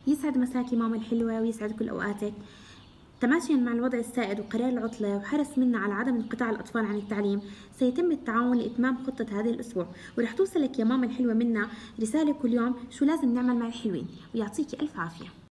يسعد مساكي ماما الحلوة ويسعد كل أوقاتك. تماشيا مع الوضع السائد وقرار العطلة وحرص منا على عدم انقطاع الأطفال عن التعليم، سيتم التعاون لإتمام خطة هذا الأسبوع، ورح توصلك يا ماما الحلوة منا رسالة كل يوم شو لازم نعمل مع الحلوين، ويعطيكي ألف عافية.